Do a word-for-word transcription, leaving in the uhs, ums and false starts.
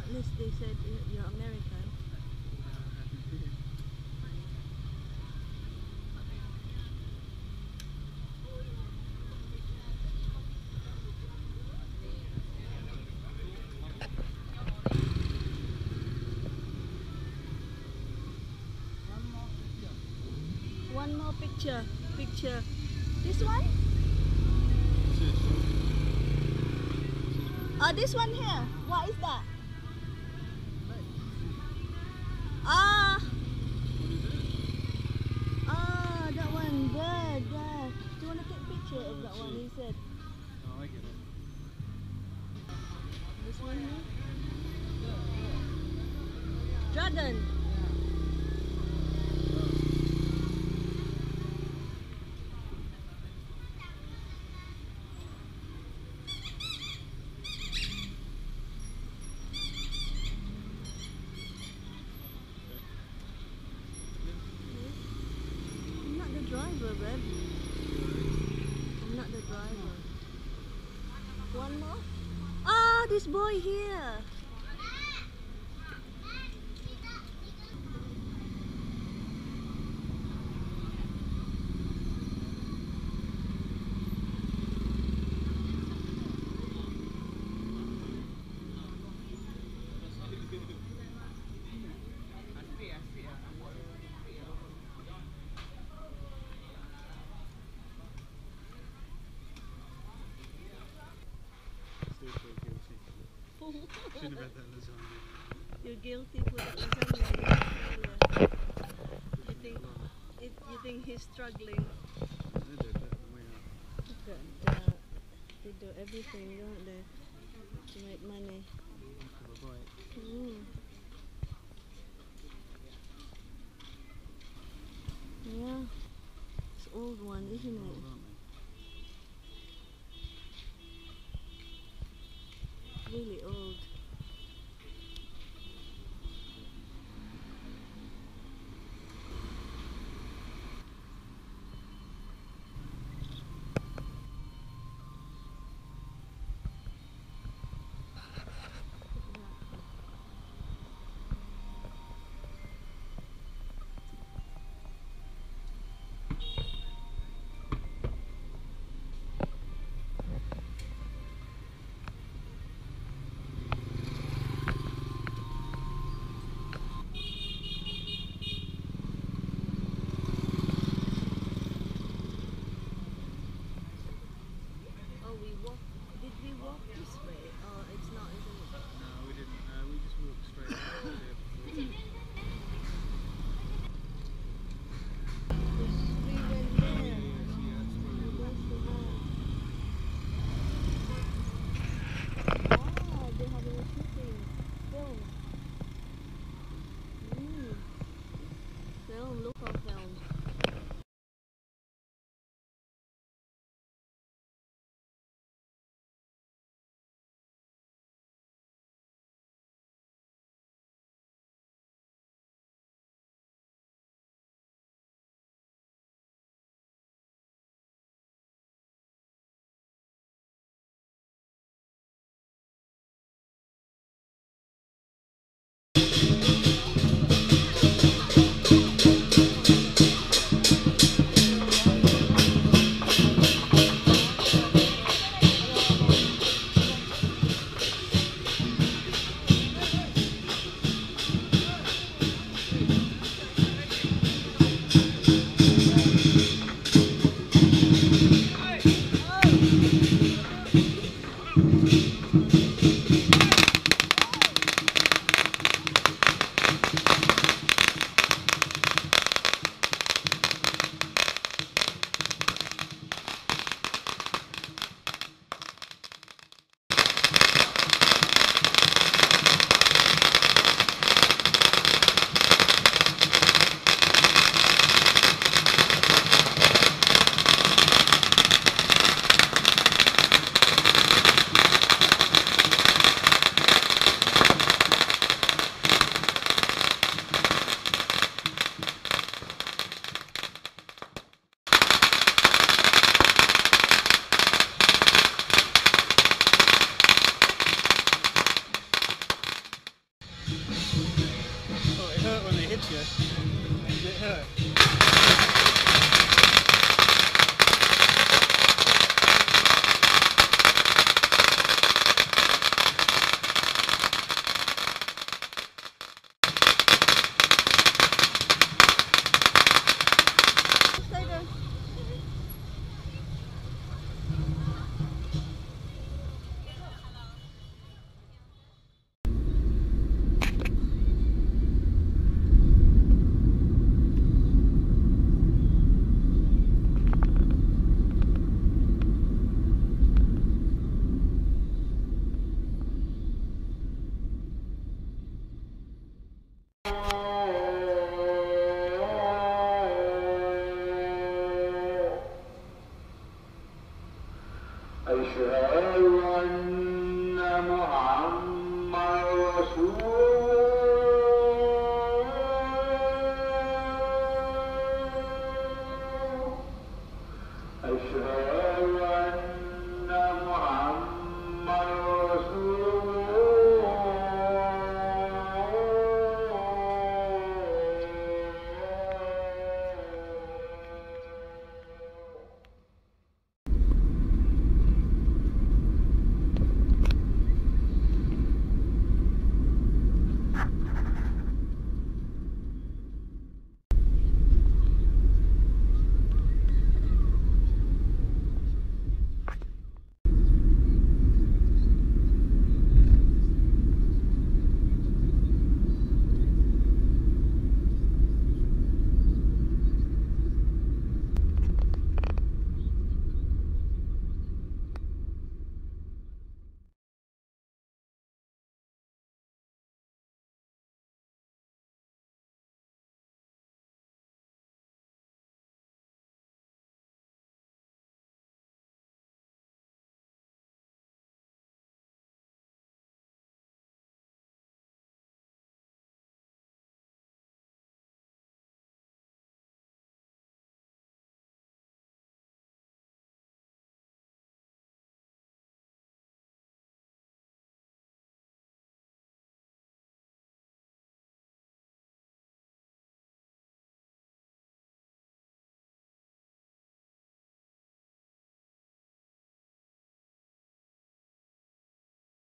At least they said y- you're American. One more picture. Picture. This one? Oh, this one here. What is that? Ah, ah, that one. There, there. Do you want to take a picture of that one? He said. Oh, I get it. This one here. Dragon. I'm not the driver, babe. I'm not the driver. One more? Ah, this boy here. Still feel guilty. Shouldn't have had that lasagna. You're guilty for the lasagna in Australia. You think, it, you think he's struggling? They did that on the way out. But, uh, they do everything, don't they, to make money. Have a bite. Mm. Yeah, it's old one, isn't Old, it? aren't they? Really old. hits you, you get hurt. Stay there. أشهد أن محمد رسول